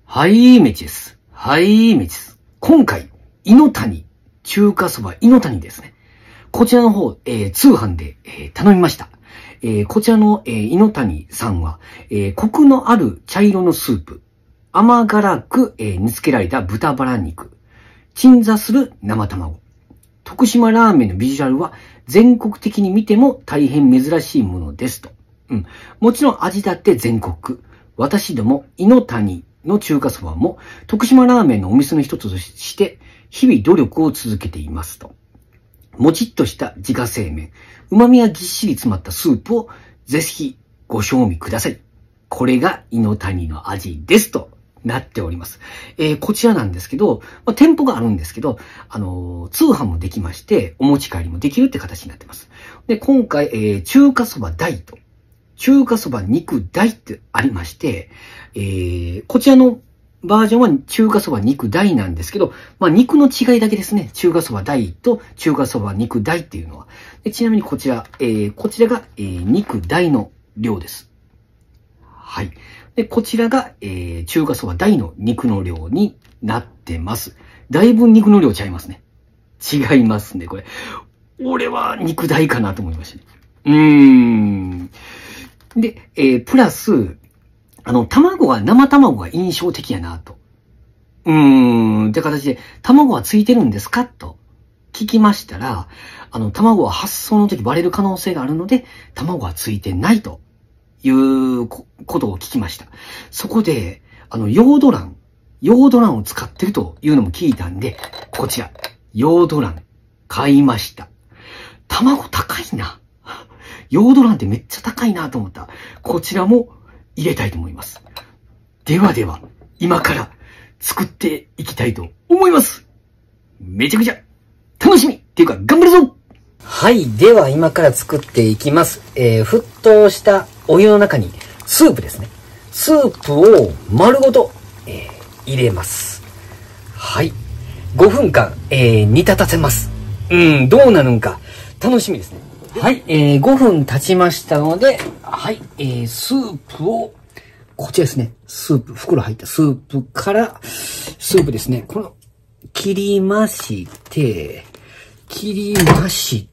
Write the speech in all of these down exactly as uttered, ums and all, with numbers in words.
はい、めちです。はい、めちです。今回、いのたに、中華そばいのたにですね。こちらの方、えー、通販で、えー、頼みました。えー、こちらの、えー、いのたにさんは、えー、コクのある茶色のスープ、甘辛く、えー、煮付けられた豚バラ肉、鎮座する生卵。徳島ラーメンのビジュアルは全国的に見ても大変珍しいものですと。うん。もちろん味だって全国。私ども、いのたにの中華そばも徳島ラーメンのお店の一つとして日々努力を続けていますと。もちっとした自家製麺、旨味がぎっしり詰まったスープをぜひご賞味ください。これがいのたにの味ですとなっております。えー、こちらなんですけど、まあ、店舗があるんですけど、あのー、通販もできまして、お持ち帰りもできるって形になってます。で、今回、えー、中華そば大と、中華そば肉大ってありまして、えー、こちらのバージョンは中華そば肉大なんですけど、まあ肉の違いだけですね。中華そば大と中華そば肉大っていうのは。でちなみにこちら、えー、こちらが、えー、肉大の量です。はい。で、こちらが、えー、中華そば大の肉の量になってます。だいぶ肉の量ちゃいますね。違いますね、これ。俺は肉大かなと思いましたね。うーん。で、えー、プラス、あの、卵が、生卵が印象的やなと。うーん、って形で、卵はついてるんですかと聞きましたら、あの、卵は発送の時バレる可能性があるので、卵はついてないということを聞きました。そこで、あの、ヨード卵、ヨード卵を使ってるというのも聞いたんで、こちら、ヨード卵、買いました。卵高いな。ヨード卵ってめっちゃ高いなと思った。こちらも入れたいと思います。ではでは、今から作っていきたいと思います。めちゃくちゃ楽しみっていうか頑張るぞ。はい。では今から作っていきます。えー、沸騰したお湯の中にスープですね。スープを丸ごと、えー、入れます。はい。ごふんかん、えー、煮立たせます。うん、どうなるんか楽しみですね。はい、えー、ごふん経ちましたので、はい、えー、スープを、こちらですね。スープ、袋入ったスープから、スープですね。この、切りまして、切りまして、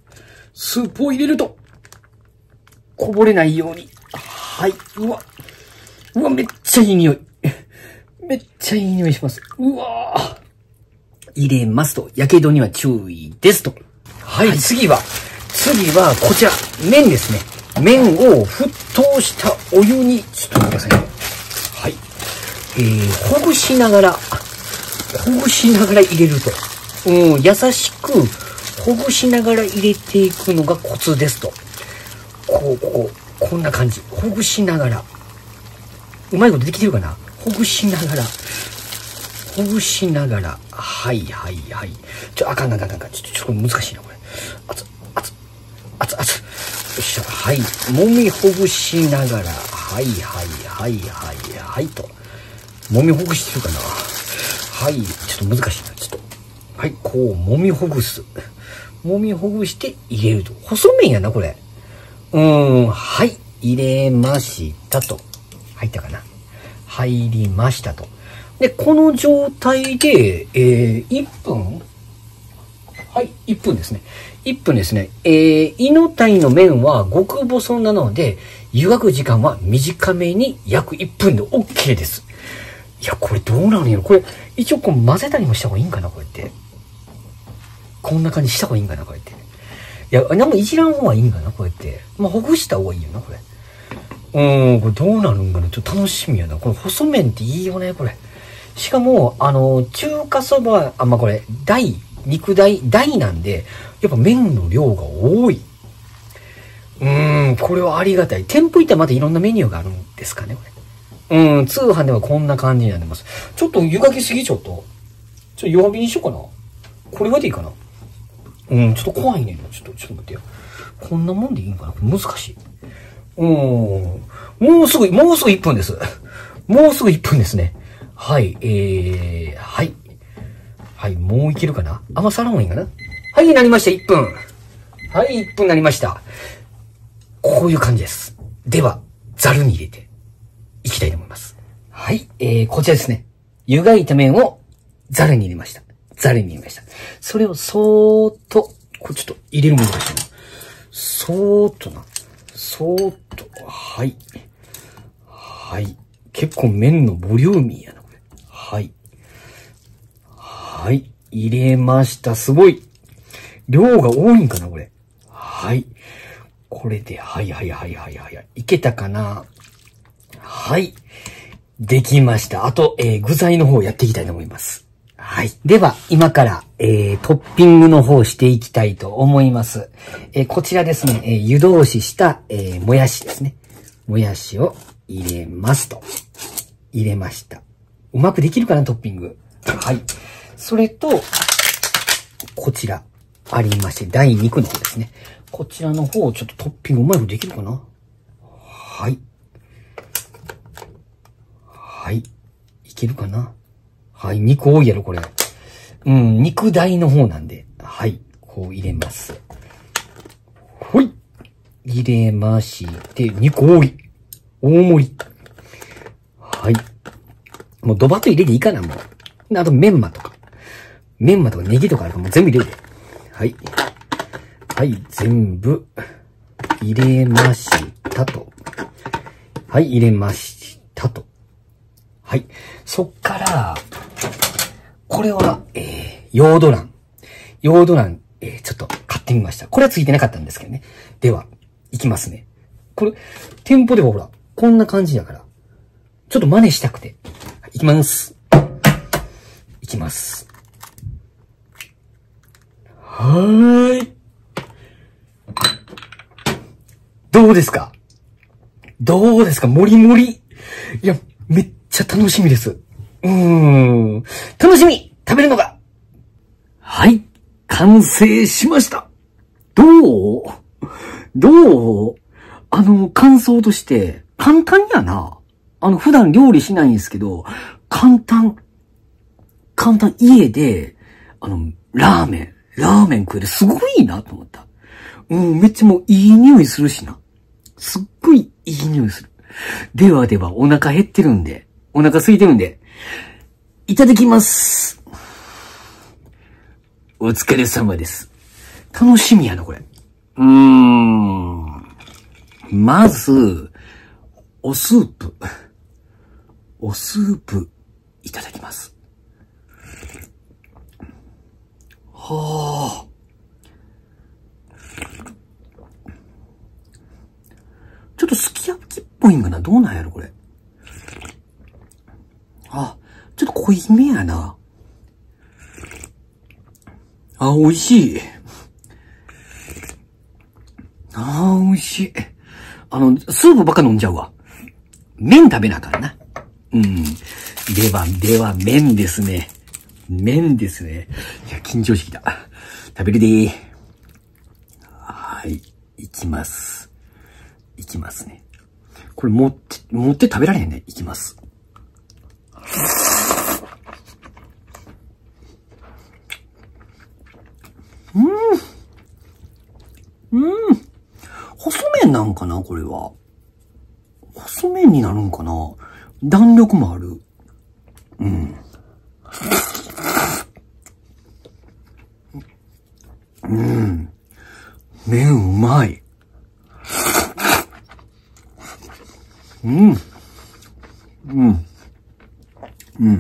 スープを入れると、こぼれないように。はい、うわ、うわ、めっちゃいい匂い。めっちゃいい匂いします。うわ入れますと、やけどには注意ですと。はい、はい、次は、次は、こちら、麺ですね。麺を沸騰したお湯に、ちょっと待ってくださいね。はい。えー、ほぐしながら、ほぐしながら入れると。うん、優しく、ほぐしながら入れていくのがコツですと。こう、こう、こんな感じ。ほぐしながら。うまいことできてるかな？ほぐしながら。ほぐしながら。はいはいはい。ちょ、あかんあかんあかんあかん。ちょっと、ちょっと難しいな、これ。あつ、あつ。熱々。よっしゃ。はい。揉みほぐしながら。はいはいはいはいはいと。揉みほぐしてるかな。はい。ちょっと難しいな。ちょっと。はい。こう、揉みほぐす。揉みほぐして入れると。細麺やな、これ。うーん。はい。入れましたと。入ったかな。入りましたと。で、この状態で、えー、いっぷんはい、いっぷんですね。いっぷんですね。えー、いのたにの麺は極細なので、湯がく時間は短めに約いっぷんで OK です。いや、これどうなのよ。これ、一応こう混ぜたりもした方がいいんかな、こうやって。こんな感じした方がいいんかな、こうやって。いや、何もいじらん方がいいんかな、こうやって。まあ、ほぐした方がいいよな、これ。うーん、これどうなるんかな。ちょっと楽しみやな。これ細麺っていいよね、これ。しかも、あの、中華そば、あ、まあ、これ、大、肉大、大なんで、やっぱ麺の量が多い。うーん、これはありがたい。店舗行ったらまたいろんなメニューがあるんですかね、これ。うん、通販ではこんな感じになってます。ちょっと湯がきすぎちょっと。ちょっと弱火にしようかな。これがでいいかな。うん、ちょっと怖いねん。ちょっと、ちょっと待ってよ。こんなもんでいいんかな。これ難しい。うん、もうすぐ、もうすぐいっぷんです。もうすぐいっぷんですね。はい、えー、はい。はい、もういけるかな？あんまさらんもいいかな？はい、なりました、いっぷん。はい、いっぷんなりました。こういう感じです。では、ざるに入れていきたいと思います。はい。 はい、えー、こちらですね。湯がいた麺をザルに入れました。ザルに入れました。それをそーっと、これちょっと入れるものかしら。そーっとな。そーっと。はい。はい。結構麺のボリューミーやな、これ。はい。はい。入れました。すごい。量が多いんかな、これ。はい。これで、はいはいはいはいはい。いけたかな？はい。できました。あと、えー、具材の方やっていきたいと思います。はい。では、今から、えー、トッピングの方していきたいと思います。えー、こちらですね、えー、湯通しした、えー、もやしですね。もやしを入れますと。入れました。うまくできるかな、トッピング。はい。それと、こちら、ありまして、だいにくの方ですね。こちらの方、ちょっとトッピングうまくできるかな？はい。はい。いけるかな？はい。肉多いやろ、これ。うん、肉大の方なんで。はい。こう入れます。ほい。入れまして、肉多い。大盛り。はい。もうドバッと入れていいかな、もう。あと、メンマとか。メンマとかネギとかあるからもう全部入れて。はい。はい、全部入れましたと。はい、入れましたと。はい。そっから、これは、えー、ヨード卵。ヨード卵、えー、ちょっと買ってみました。これはついてなかったんですけどね。では、いきますね。これ、店舗ではほら、こんな感じだから、ちょっと真似したくて。いきます。いきます。はーい。どうですか？どうですか？もりもり。いや、めっちゃ楽しみです。うーん。楽しみ！食べるのが！はい。完成しました。どう？どう？あの、感想として、簡単やな。あの、普段料理しないんですけど、簡単。簡単。家で、あの、ラーメン。ラーメン食える。すごいなと思った。うん、めっちゃもういい匂いするしな。すっごいいい匂いする。ではでは、お腹減ってるんで、お腹空いてるんで、いただきます。お疲れ様です。楽しみやな、これ。うーん。まず、おスープ。おスープ、いただきます。はあ。ちょっとすき焼きっぽいんかな？どうなんやろこれ。あ、ちょっと濃いめやな。あ、美味しい。あ、美味しい。あの、スープばっか飲んじゃうわ。麺食べなあかんな。うん。では、では、麺ですね。麺ですね。いや、緊張してきた。食べるでー。はい。いきます。いきますね。これ持って、持って食べられへんね。いきます。うん。うん。細麺なんかなこれは。細麺になるんかな？弾力もある。うん。うん。麺うまい。うん。うん。うん。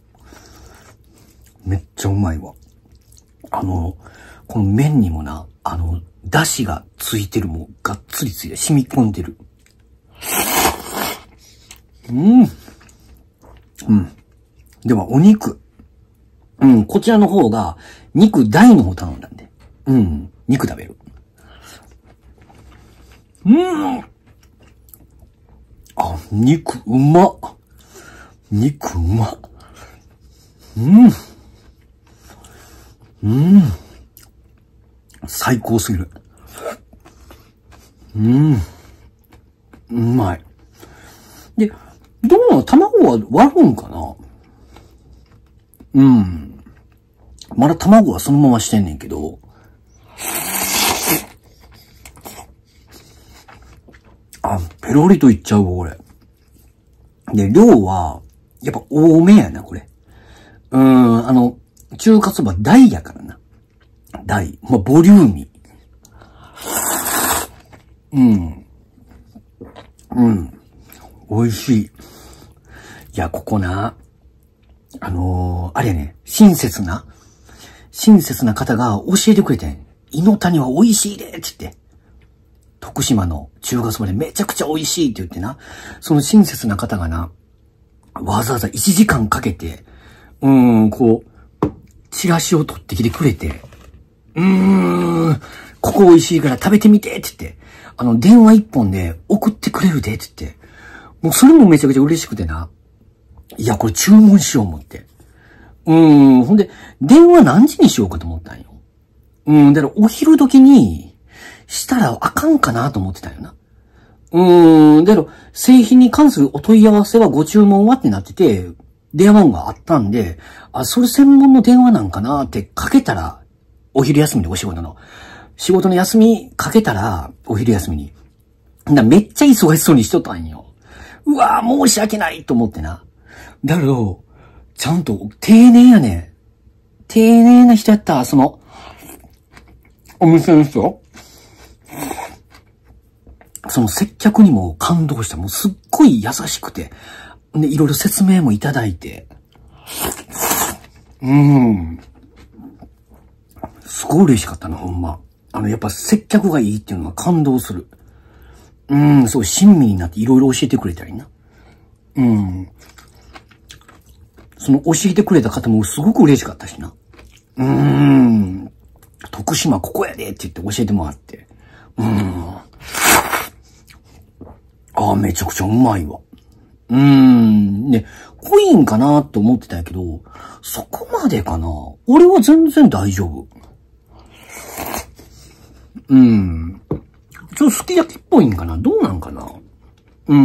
めっちゃうまいわ。あの、この麺にもな、あの、出汁がついてる、もうがっつりついて、染み込んでる。うん。うん。では、お肉。うん、こちらの方が、肉大の方頼んだんで。うん、肉食べる。うん。あ、肉うまっ。肉うまっ。うん。うん。最高すぎる。うん。うまい。で、どうなの？卵は割るんかな？うん。まだ卵はそのまましてんねんけど。あ、ペロリといっちゃうわ、これ。で、量は、 やっぱ多めやな、これ。うーん、あの、中華そば大やからな。大。まあ、ボリューミー。うん。うん。美味しい。いや、ここな、あのー、あれやね、親切な、親切な方が教えてくれてん。井の谷は美味しいでって言って。徳島の中華そばでめちゃくちゃ美味しいって言ってな。その親切な方がな、わざわざいちじかんかけて、うーん、こう、チラシを取ってきてくれて、うーん、ここ美味しいから食べてみてって言って、あの、電話一本で送ってくれるでって言って、もうそれもめちゃくちゃ嬉しくてな。いや、これ注文しよう思って。うーん、ほんで、電話何時にしようかと思ったんよ。うん、だからお昼時にしたらあかんかなと思ってたよな。うーん、だから製品に関するお問い合わせはご注文はってなってて、電話番号があったんで、あ、それ専門の電話なんかなってかけたら、お昼休みでお仕事の。仕事の休みかけたら、お昼休みに。だめっちゃ忙しそうにしとったんよ。うわぁ、申し訳ないと思ってな。だけど、ちゃんと丁寧やね。丁寧な人やった、その、お店の人。その接客にも感動した。もうすっごい優しくて。で、いろいろ説明もいただいて。うーん。すごい嬉しかったな、ほんま。あの、やっぱ接客がいいっていうのは感動する。うん、そう、親身になっていろいろ教えてくれたりな。うん。その教えてくれた方もすごく嬉しかったしな。うーん。徳島ここやでって言って教えてもらって。うーん。ああ、めちゃくちゃうまいわ。うーん。ね、濃いんかなって思ってたんやけど、そこまでかな。俺は全然大丈夫。うん。ちょっとすき焼きっぽいんかな。どうなんかな。うん。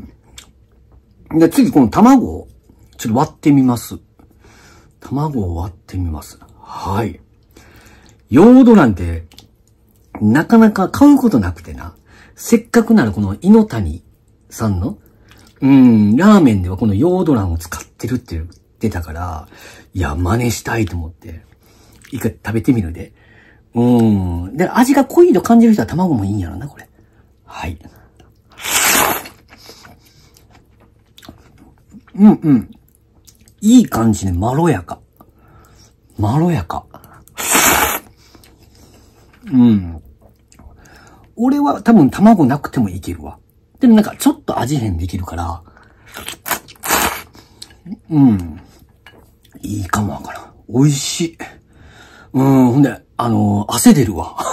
で、次この卵をちょっと割ってみます。卵を割ってみます。はい。ヨード卵ってなかなか買うことなくてな。せっかくならこの井の谷さんの、うん、ラーメンではこのヨード卵を使ってるって言ってたから、いや、真似したいと思って、一回食べてみるで。うん。で、味が濃いと感じる人は卵もいいんやろな、これ。はい。うんうん。いい感じでまろやか。まろやか。うん。俺は多分卵なくてもいけるわ。でもなんかちょっと味変できるから、うん。いいかもわからん。美味しい。うん、ほんで、あのー、汗出るわ。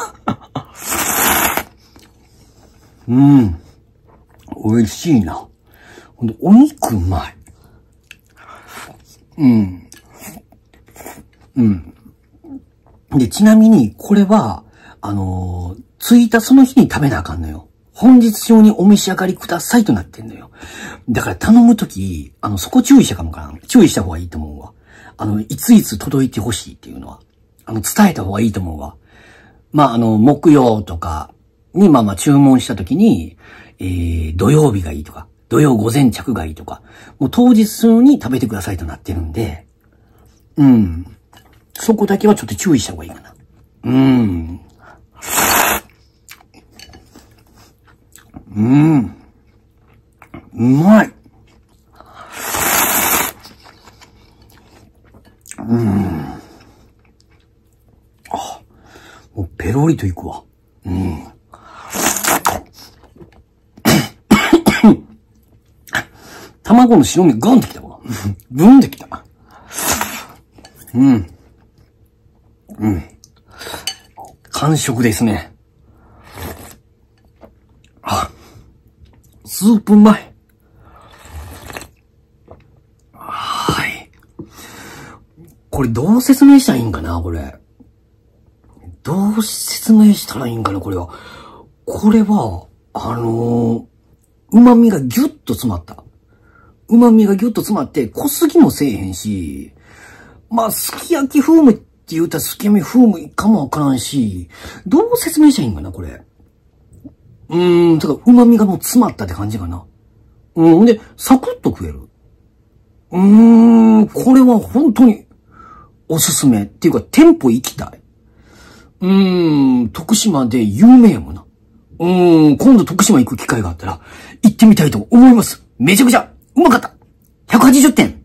うん。美味しいな。ほんで、お肉うまい。うん。うん。で、ちなみに、これは、あのー、着いたその日に食べなあかんのよ。本日中にお召し上がりくださいとなってんのよ。だから頼むとき、あの、そこ注意したかもかな。注意した方がいいと思うわ。あの、いついつ届いてほしいっていうのは。あの、伝えた方がいいと思うわ。まあ、あの、木曜とかに、まあまあ注文したときに、えー、土曜日がいいとか、土曜午前着がいいとか、もう当日に食べてくださいとなってるんで、うん。そこだけはちょっと注意した方がいいかな。うん。うん。うまい。うん。あ、もうペロリといくわ。うん。卵の白身ガンってきたわ。ブンってきた。うん。うん。完食ですね。あ、スープうまい。はい。これどう説明したらいいんかなこれ。どう説明したらいいんかなこれは。これは、あのー、旨味がギュッと詰まった。旨味がギュッと詰まって濃すぎもせえへんし、まあ、すき焼き風味って言うたらすき焼き風味かもわからんし、どう説明したらいいんかなこれ。うーん、だから旨味がもう詰まったって感じかな。うん、で、サクッと食える。 うーん、これは本当におすすめ。っていうか、店舗行きたい。うーん、徳島で有名やもんな。うーん、今度徳島行く機会があったら、行ってみたいと思います。めちゃくちゃうまかった。ひゃくはちじゅってん。